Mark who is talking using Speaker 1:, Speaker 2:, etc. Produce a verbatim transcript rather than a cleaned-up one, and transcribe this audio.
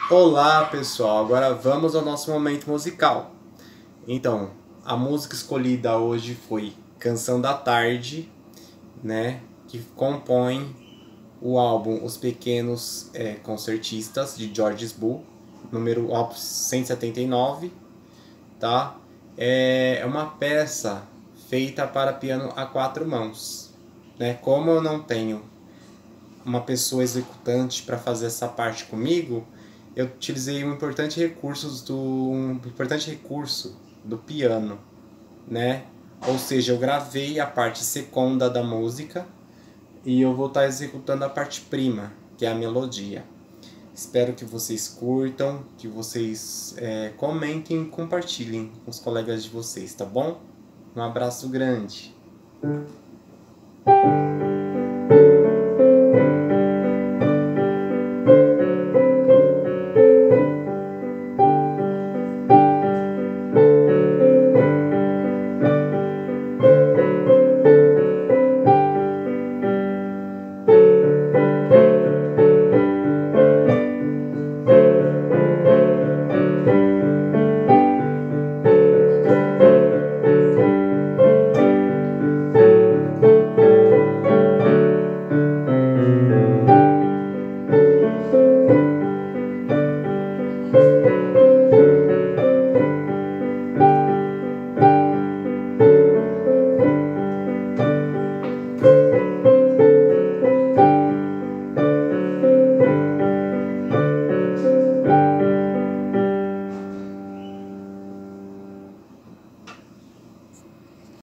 Speaker 1: Olá pessoal, agora vamos ao nosso momento musical. Então, a música escolhida hoje foi Canção da Tarde, né, que compõe o álbum Os Pequenos é, Concertistas, de George Boo, número Opus cento e setenta e nove, tá? É uma peça feita para piano a quatro mãos, né? Como eu não tenho uma pessoa executante para fazer essa parte comigo, eu utilizei um importante recurso do um importante recurso do piano, né? Ou seja, eu gravei a parte seconda da música e eu vou estar executando a parte prima, que é a melodia. Espero que vocês curtam, que vocês é, comentem e compartilhem com os colegas de vocês, tá bom? Um abraço grande.